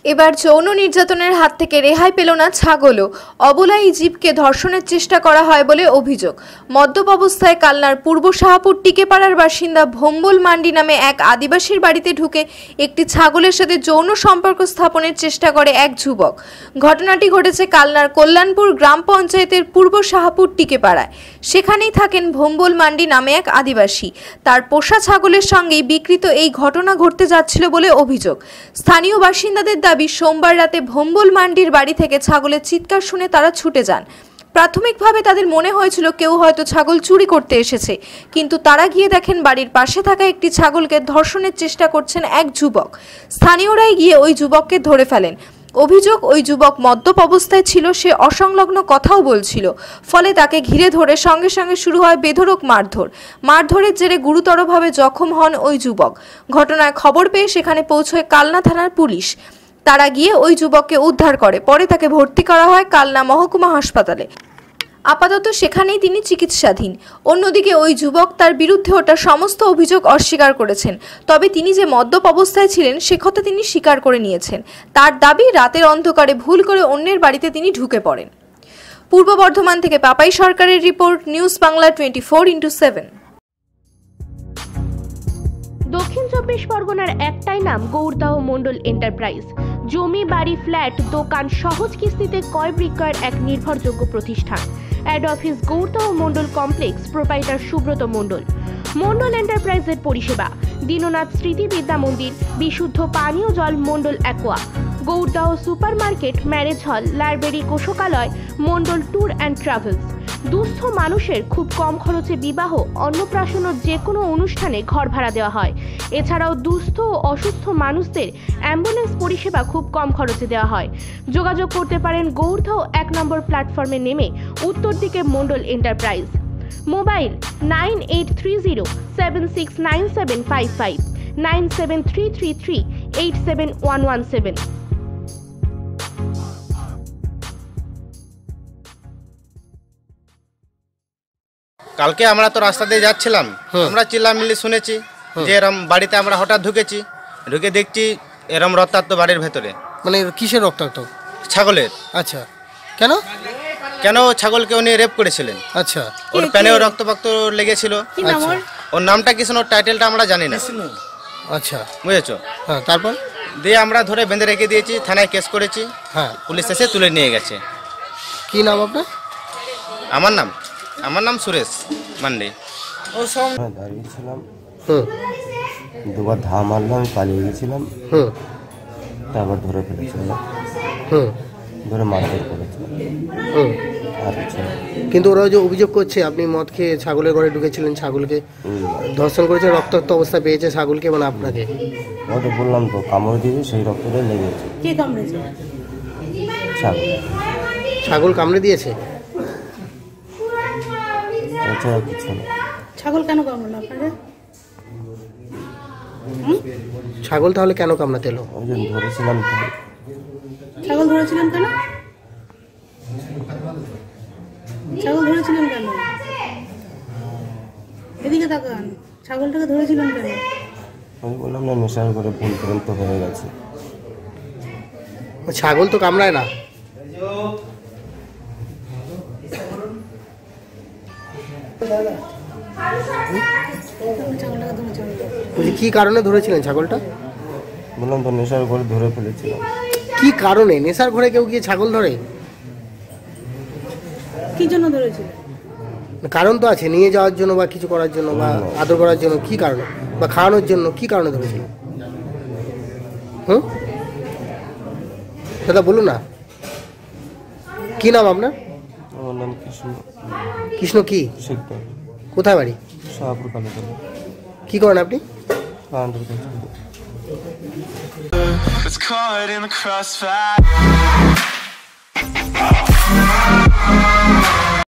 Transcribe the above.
এবার যৌন নির্যাতনের হাত থেকে রেহাই পেল না ছাগলও। অবলা এই জীবকে ধর্ষণের চেষ্টা করা হয় বলে অভিযোগ। মদ্যপ অবস্থায় কালনার পূর্ব শাহপুর টিকেপাড়ার বাসিন্দা ভম্বল মান্ডি নামে এক আদিবাসীর বাড়িতে ঢুকে একটি ছাগলের সাথে যৌন সম্পর্ক স্থাপনের চেষ্টা করে এক যুবক। ঘটনাটি ঘটেছে কালনার কল্যাণপুর গ্রাম পঞ্চায়েতের পূর্ব শাহপুর টিকেপাড়ায়। সেখানেই থাকেন ভম্বল মান্ডি নামে এক আদিবাসী। তার পোষা ছাগলের সঙ্গেই বিকৃত এই ঘটনা ঘটতে যাচ্ছিল বলে অভিযোগ। স্থানীয় বাসিন্দাদের দাবি, সোমবার রাতে ভম্বল মান্ডির বাড়ি থেকে ছাগলের চিৎকার শুনে তারা ছুটে যান। প্রাথমিকভাবে তাদের মনে হয়েছিল কেউ হয়তো ছাগল চুরি করতে এসেছে, কিন্তু তারা গিয়ে দেখেন বাড়ির পাশে থাকা একটি ছাগলকে ধর্ষণের চেষ্টা করছেন এক যুবক। স্থানীয়রাই গিয়ে ওই যুবককে ধরে ফেলেন। অভিযোগ, ওই যুবক মদ্যপ অবস্থায় ছিল, সে অসংলগ্ন কথাও বলছিল। ফলে তাকে ঘিরে ধরে সঙ্গে সঙ্গে শুরু হয় বেধড়ক মারধর। মারধরের জেরে গুরুতরভাবে জখম হন ওই যুবক। ঘটনায় খবর পেয়ে সেখানে পৌঁছয় কালনা থানার পুলিশ। তারা গিয়ে ওই যুবককে উদ্ধার করে। পরে তাকে ভর্তি করা হয় কালনা মহকুমা হাসপাতালে। আপাতত সেখানেই তিনি চিকিৎসাধীন। অন্যদিকে ওই যুবক তার বিরুদ্ধে ওঠা সমস্ত অভিযোগ অস্বীকার করেছেন। তবে তিনি যে মদ্যপ অবস্থায় ছিলেন সে কথা তিনি স্বীকার করে নিয়েছেন। তার দাবি, রাতের অন্ধকারে ভুল করে অন্যের বাড়িতে তিনি ঢুকে পড়েন। পূর্ব বর্ধমান থেকে পাপাই সরকারের রিপোর্ট, নিউজ বাংলা 24x7। দক্ষিণ চব্বিশ পরগনার একটাই নাম, গৌরদাহ মন্ডল এন্টারপ্রাইজ। জমি, বাড়ি, ফ্ল্যাট, দোকান সহজ কিস্তিতে ক্রয় বিক্রয়ের এক নির্ভরযোগ্য প্রতিষ্ঠান। Head office Gourdah Mondal complex, proprietor Subrata Mondal. Mondal এন্টারপ্রাইজের পরিষেবা: দীননাথ স্মৃতি বিদ্যা মন্দির, বিশুদ্ধ পানীয় জল Mondal aqua, Gourdah super market, marriage hall, library, কোষকালয়, মন্ডল ট্যুর অ্যান্ড ট্রাভেলস। দুস্থ মানুষের খুব কম খরচে বিবাহ, অন্নপ্রাশন ও যে কোনো অনুষ্ঠানে ঘর ভাড়া দেওয়া হয়। এছাড়াও দুস্থ ও অসুস্থ মানুষদের অ্যাম্বুলেন্স পরিষেবা খুব কম খরচে দেওয়া হয়। যোগাযোগ করতে পারেন গৌরদাহ 1 নম্বর প্ল্যাটফর্মে নেমে উত্তর দিকে মন্ডল এন্টারপ্রাইজ। মোবাইল 9830769755, 9733387117। কালকে আমরা তো রাস্তা দিয়ে যাচ্ছিলাম, আমরা চিল্লামিল্লি শুনেছি যে এরম বাড়িতে আমরা হঠাৎ ঢুকে দেখছি এরম রক্তাক্ত বাড়ির ভেতরে। মানে কিসের রক্তাক্ত? ছাগলের। আচ্ছা, কেন? ছাগলকে উনি রেপ করেছিলেন। আচ্ছা, ওর প্যানেও রক্তপাক্ত লেগেছিল। ওর নামটা কি, ওর টাইটেলটা আমরা জানি না। আচ্ছা, বুঝেছো? হ্যাঁ, তারপর দিয়ে আমরা ধরে বেঁধে রেখে দিয়েছি, থানায় কেস করেছি। হ্যাঁ, পুলিশ এসে তুলে নিয়ে গেছে। কি নাম আপনার? আমার নাম সুরেশ মান্ডি। দাঁড়িয়েছিলাম, দুবার ধাম মারলাম, আমি পালিয়ে গেছিলাম। তারপর ধরে ফেলেছিলাম, ধরে মারধর করেছিলাম। কিন্তু ওরা যে অভিযোগ করছে আপনি মদ খেয়ে ছাগলের ঘরে ঢুকেছিলেন, ছাগলকে ধর্ষণ করেছে, রক্তাক্ত অবস্থা পেয়েছে ছাগলকে, মানে আপনাকে। ওটা বললাম তো, কামড় দিয়েছে, সেই রক্তটাই লেগেছে। কে কামড়েছে? ছাগল কামড়ে দিয়েছে। এছাড়া কিছু না। ছাগল কেন কামড়ালো আপনাকে? ছাগল তাহলে কেন কামড়াতে এলো? ধরেছিলাম। ছাগল ধরেছিলেন কেন? এদিকে তাকান। ছাগলটাকে ধরেছিলেন কেন? আমি বললাম না, নেশার করে ভুল করেন তো হয়ে গেছে। ছাগল তো কামড়ায় না। কি কারণে ধরেছিলেন ছাগলটা? বললাম তো, নেশার ঘরে ধরে ফেলেছিলাম। কি কারণে? নেশার ঘরে কেউ গিয়ে ছাগল ধরে? কি জন্য ধরেছিলেন? কারণ তো আছে, নিয়ে যাওয়ার জন্য বা কিছু করার জন্য বা আদর করার জন্য, কি কারণে? বা খাওয়ানোর জন্য, কি কারণে ধরেছিলেন? দাদা বলুন না, কি নাম আপনার? আমার নাম কৃষ্ণ। কৃষ্ণ কি? কোথায় বাড়ি? শাহপুর কালীতলা। কি করেন আপনি? It's caught in the crossfire.